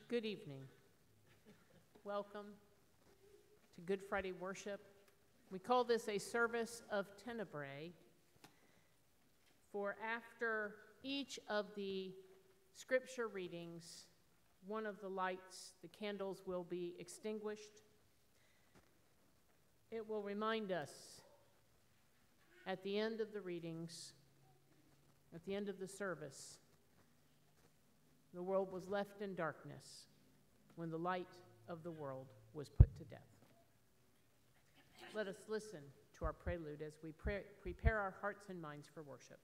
Good evening. Welcome to Good Friday worship. We call this a service of Tenebrae, for after each of the scripture readings, one of the lights, the candles, will be extinguished. It will remind us at the end of the readings, at the end of the service, the world was left in darkness when the light of the world was put to death. Let us listen to our prelude as we prepare our hearts and minds for worship.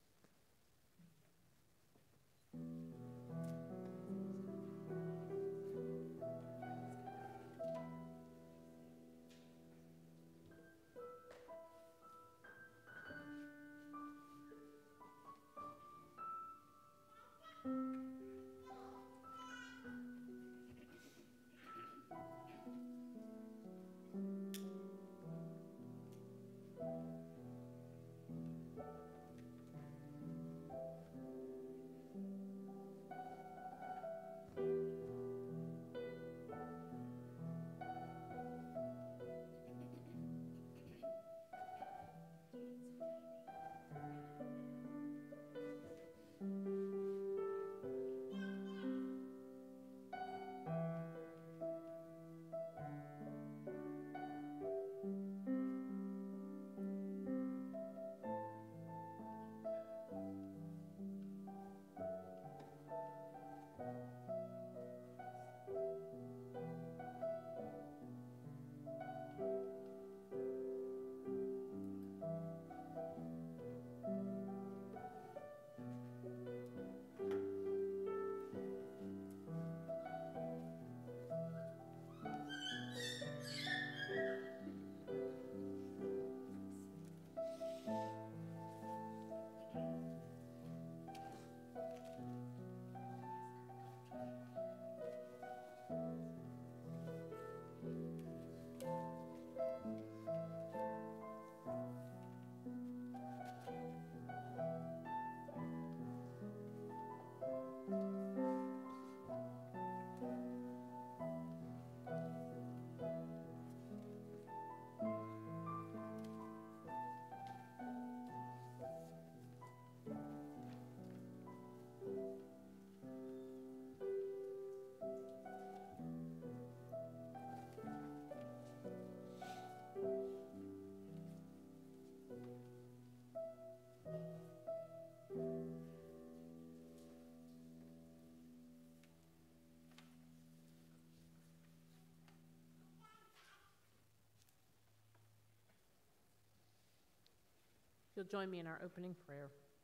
You'll join me in our opening prayer.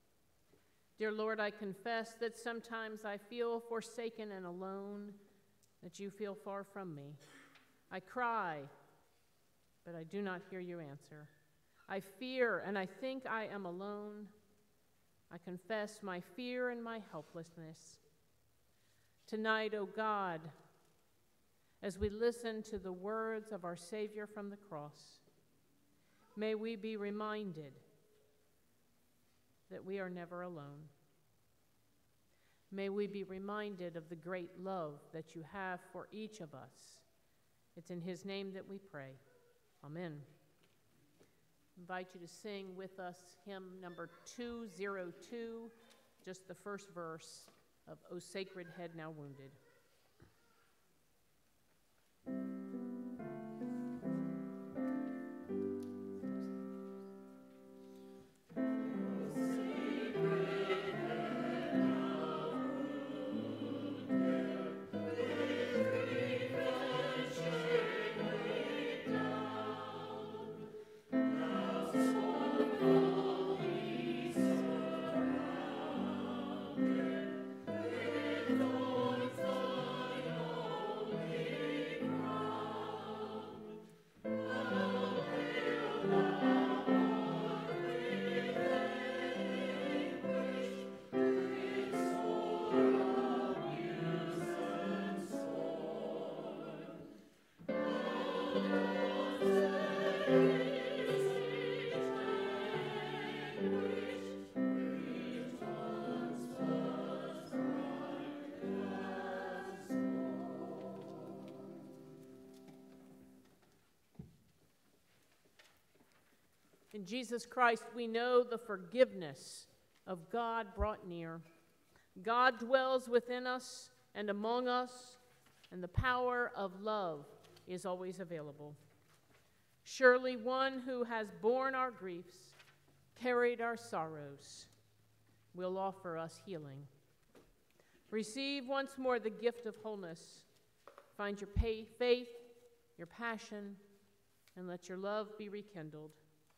Dear Lord, I confess that sometimes I feel forsaken and alone, that you feel far from me. I cry, but I do not hear you answer. I fear and I think I am alone. I confess my fear and my helplessness. Tonight, O God, as we listen to the words of our Savior from the cross, may we be reminded that we are never alone. May we be reminded of the great love that you have for each of us. It's in his name that we pray. Amen. I invite you to sing with us hymn number 202, just the first verse of O Sacred Head Now Wounded. In Jesus Christ, we know the forgiveness of God brought near. God dwells within us and among us, and the power of love is always available. Surely one who has borne our griefs, carried our sorrows, will offer us healing. Receive once more the gift of wholeness. Find your faith, your passion, and let your love be rekindled.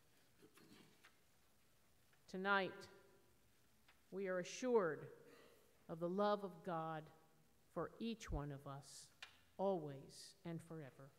Tonight, we are assured of the love of God for each one of us, always and forever.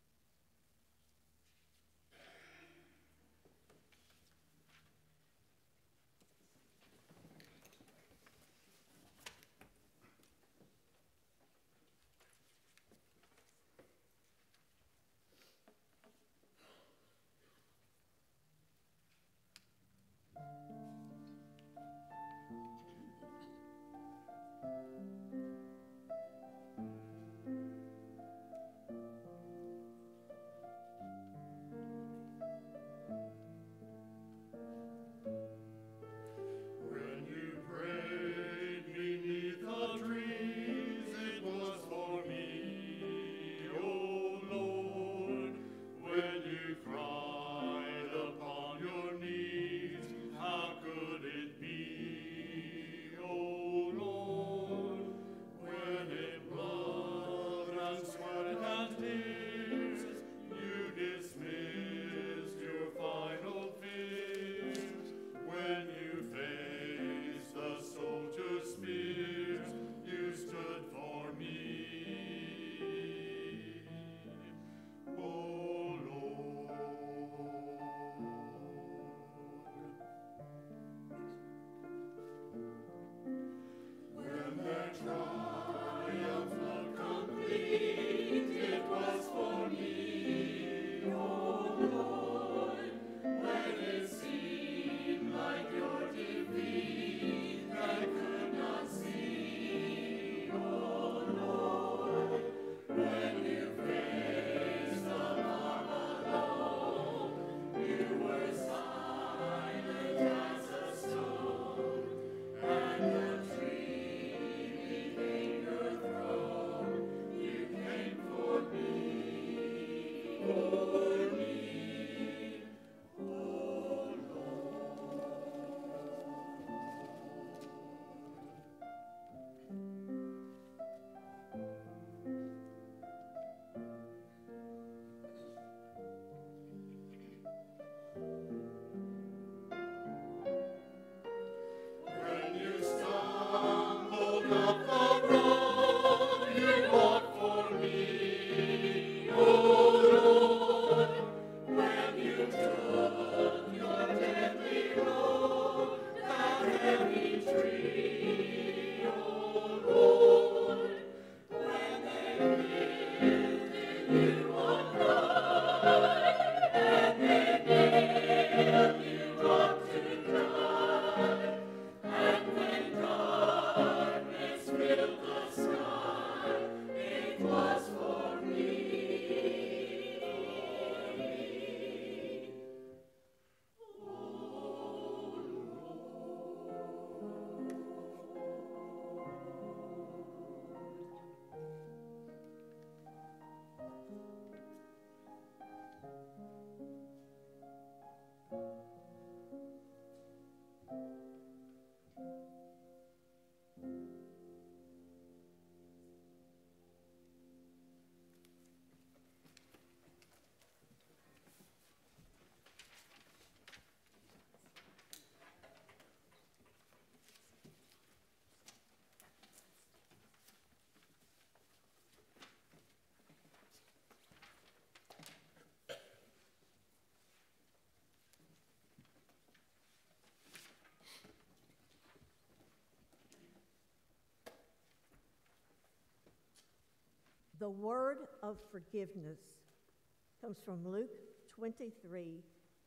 The word of forgiveness comes from Luke 23,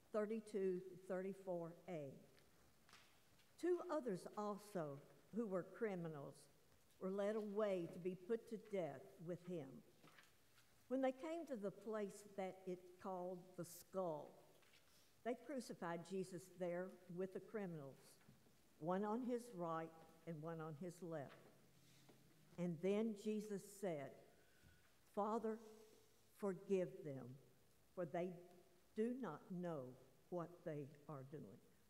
32-34a. Two others also, who were criminals, were led away to be put to death with him. When they came to the place that it called the Skull, They crucified Jesus there with the criminals, one on his right and one on his left. And then Jesus said, "Father, forgive them, for they do not know what they are doing."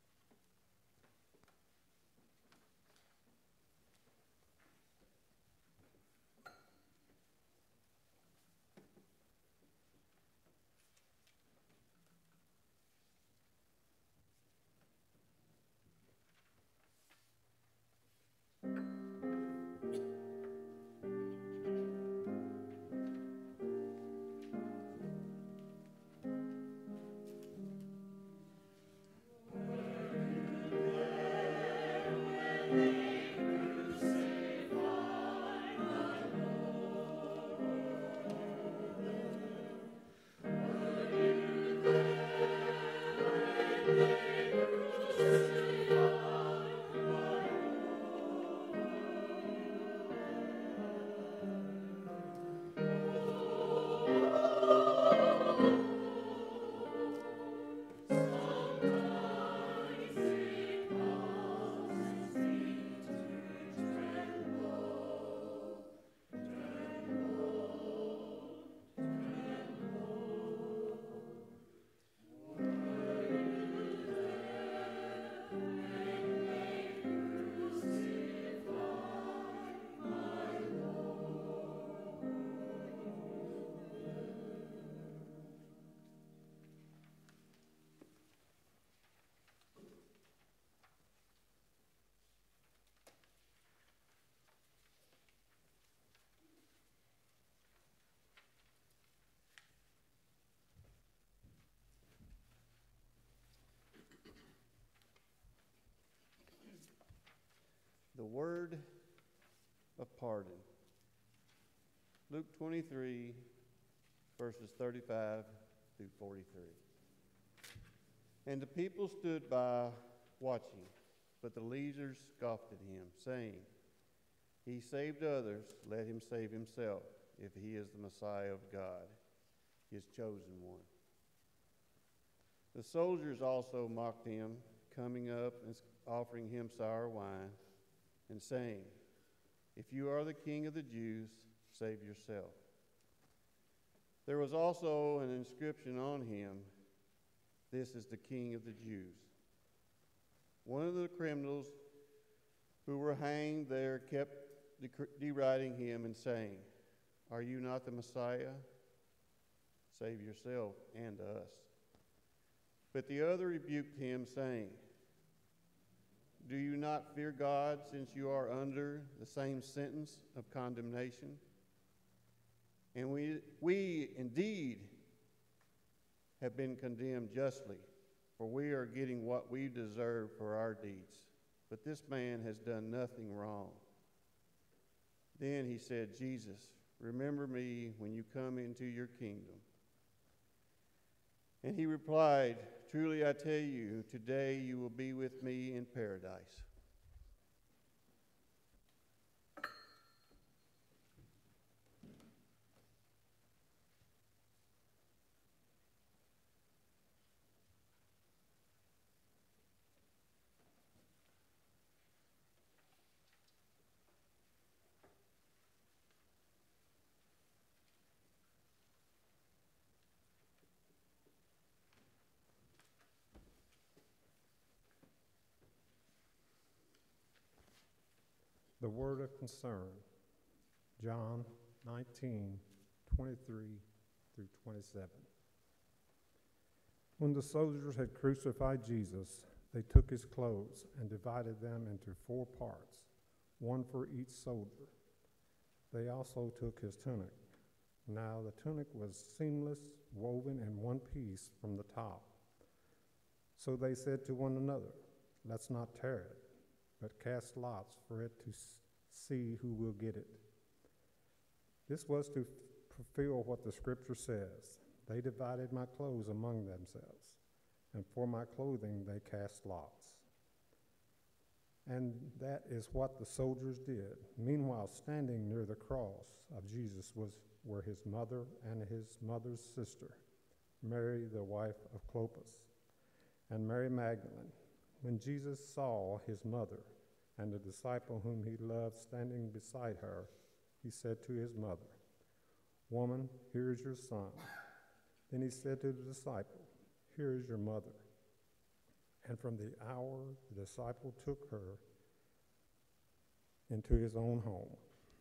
The word of pardon. Luke 23, verses 35 through 43. And the people stood by watching, but the leaders scoffed at him, saying, "He saved others, let him save himself, if he is the Messiah of God, his chosen one." The soldiers also mocked him, coming up and offering him sour wine, and saying, "If you are the king of the Jews, save yourself." There was also an inscription on him, "This is the King of the Jews." One of the criminals who were hanged there kept deriding him and saying, "Are you not the Messiah? Save yourself and us." But the other rebuked him, saying, "Do you not fear God, since you are under the same sentence of condemnation? And we indeed have been condemned justly, for we are getting what we deserve for our deeds. But this man has done nothing wrong." Then he said, "Jesus, remember me when you come into your kingdom." And he replied, "Truly I tell you, today you will be with me in paradise." The word of concern, John 19:23 through 27. When the soldiers had crucified Jesus, they took his clothes and divided them into 4 parts, one for each soldier. They also took his tunic. Now the tunic was seamless, woven in one piece from the top. So they said to one another, "Let's not tear it, but cast lots for it to see who will get it." This was to fulfill what the scripture says, "They divided my clothes among themselves, and for my clothing they cast lots." And that is what the soldiers did. Meanwhile, standing near the cross of Jesus were his mother and his mother's sister, Mary, the wife of Clopas, and Mary Magdalene. When Jesus saw his mother and the disciple whom he loved standing beside her, he said to his mother, "Woman, here is your son." Then he said to the disciple, "Here is your mother." And from the hour the disciple took her into his own home.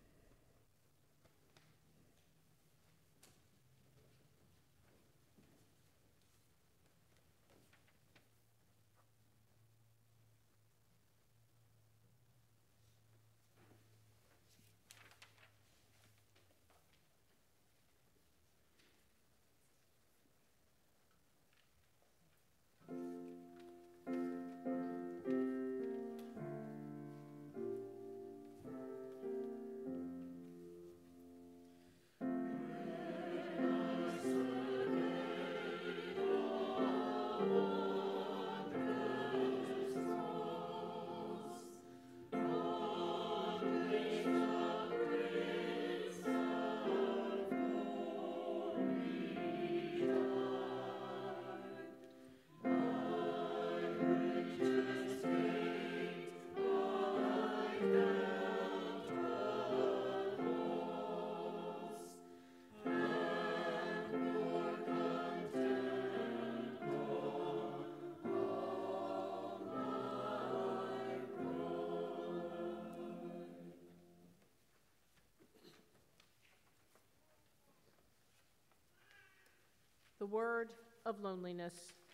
The word of loneliness.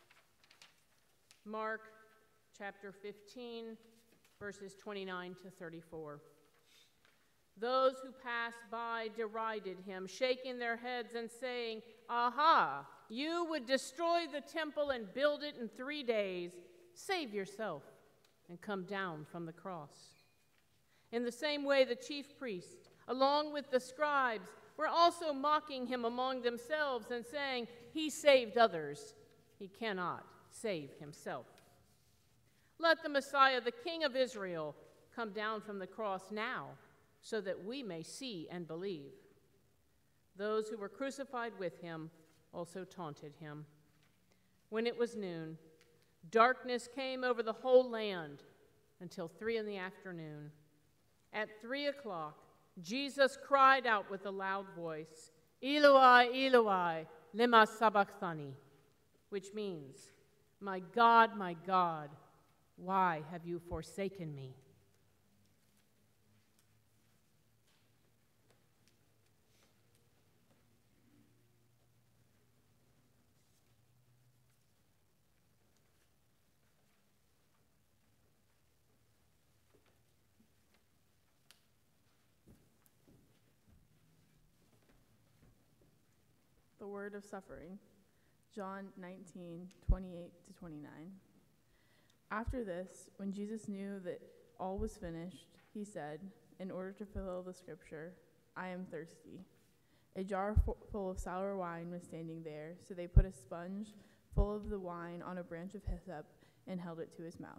Mark chapter 15, verses 29 to 34. Those who passed by derided him, shaking their heads and saying, "Aha, you would destroy the temple and build it in 3 days. Save yourself and come down from the cross." In the same way, the chief priests, along with the scribes, were also mocking him among themselves and saying, "He saved others. He cannot save himself. Let the Messiah, the King of Israel, come down from the cross now, so that we may see and believe." Those who were crucified with him also taunted him. When it was noon, darkness came over the whole land until 3 p.m. At 3 o'clock, Jesus cried out with a loud voice, "Eloi, Eloi, lema sabachthani," which means, my God, why have you forsaken me?" The word of suffering. John 19:28-29. After this, when Jesus knew that all was finished, he said, in order to fulfill the scripture, "I am thirsty." A jar full of sour wine was standing there, so they put a sponge full of the wine on a branch of hyssop and held it to his mouth.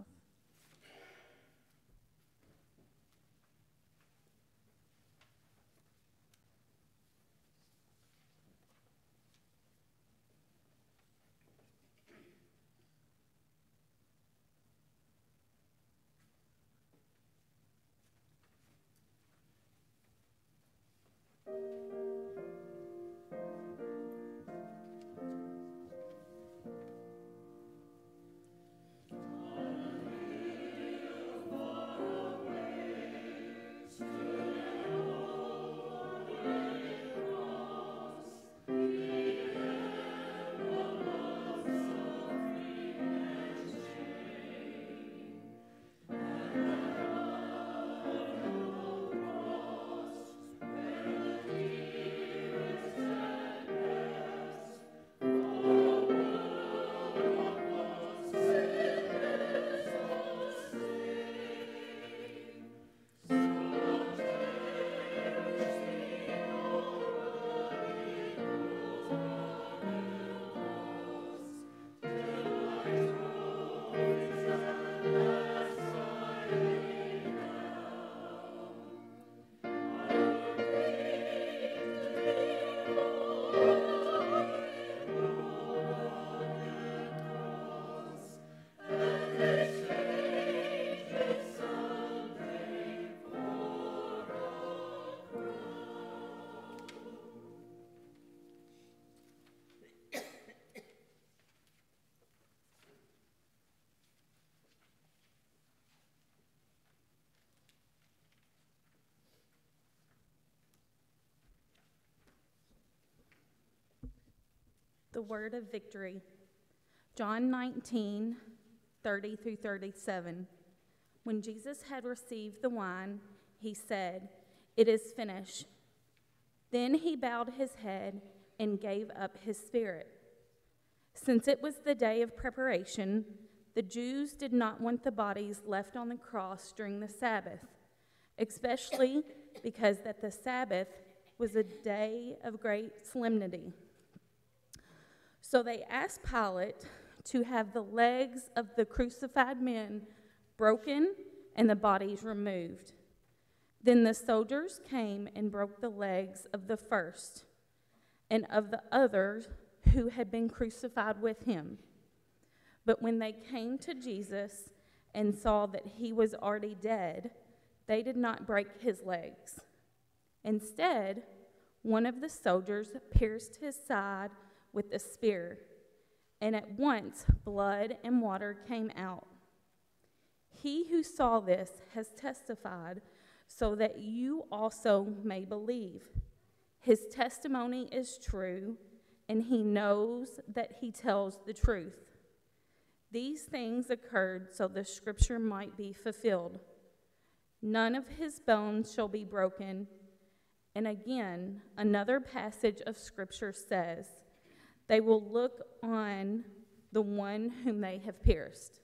the word of victory. John 19:30 through 37. When Jesus had received the wine, he said, "It is finished." Then he bowed his head and gave up his spirit. Since it was the day of preparation, the Jews did not want the bodies left on the cross during the Sabbath, especially because that the Sabbath was a day of great solemnity. So they asked Pilate to have the legs of the crucified men broken and the bodies removed. Then the soldiers came and broke the legs of the first and of the others who had been crucified with him. But when they came to Jesus and saw that he was already dead, they did not break his legs. Instead, one of the soldiers pierced his side with a spear, and at once blood and water came out. He who saw this has testified, so that you also may believe. His testimony is true, and he knows that he tells the truth. These things occurred so the scripture might be fulfilled. None of his bones shall be broken. And again, another passage of scripture says, they will look on the one whom they have pierced.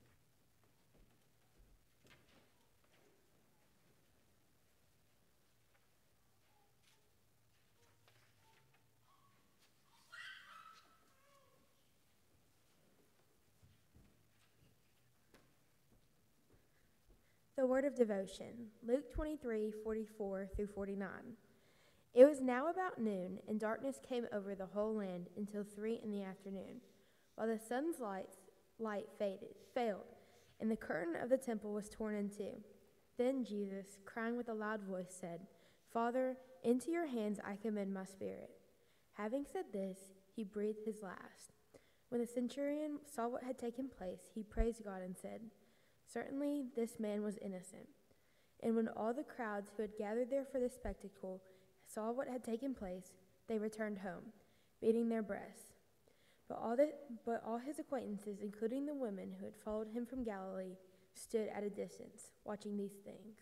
The word of devotion, Luke 23:44 through 49. It was now about noon, and darkness came over the whole land until 3 p.m, while the sun's light failed, and the curtain of the temple was torn in two. Then Jesus, crying with a loud voice, said, "Father, into your hands I commend my spirit." Having said this, he breathed his last. When the centurion saw what had taken place, he praised God and said, "Certainly this man was innocent." And when all the crowds who had gathered there for this spectacle saw what had taken place, they returned home, beating their breasts. But all his acquaintances, including the women who had followed him from Galilee, stood at a distance, watching these things.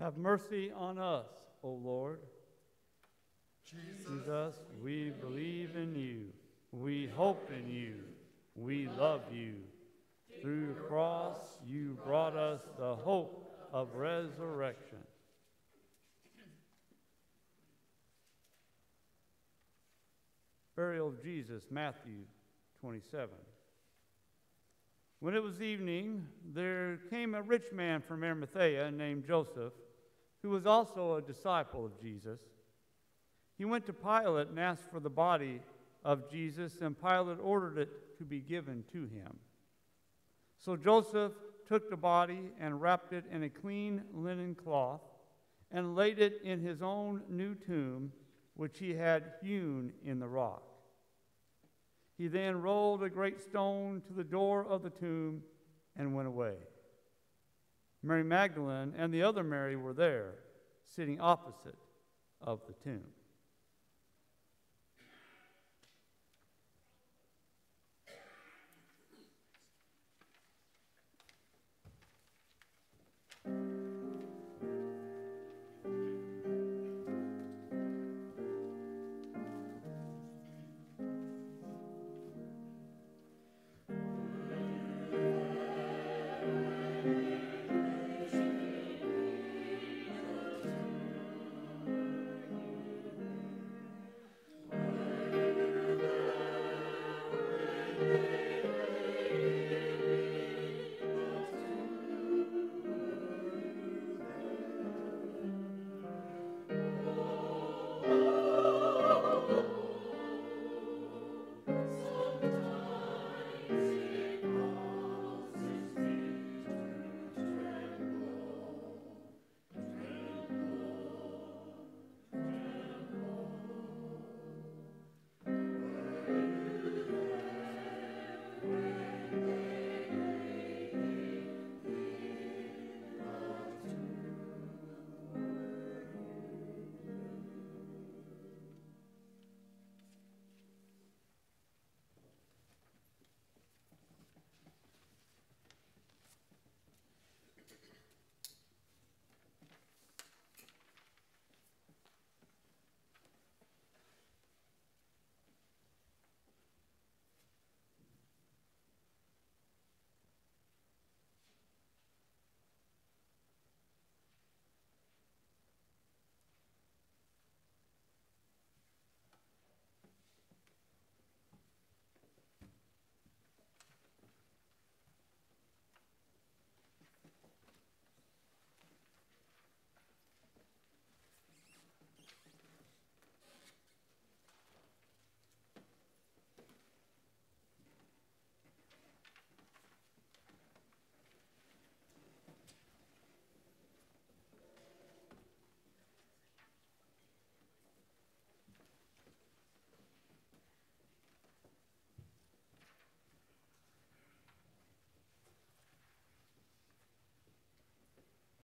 Have mercy on us, O Lord. Jesus, we believe in you. We hope in you. We love you. Through the cross, you brought us the hope of resurrection. Burial of Jesus, Matthew 27. When it was evening, there came a rich man from Arimathea named Joseph, who was also a disciple of Jesus. He went to Pilate and asked for the body of Jesus, and Pilate ordered it to be given to him. So Joseph took the body and wrapped it in a clean linen cloth and laid it in his own new tomb, which he had hewn in the rock. He then rolled a great stone to the door of the tomb and went away. Mary Magdalene and the other Mary were there, sitting opposite of the tomb.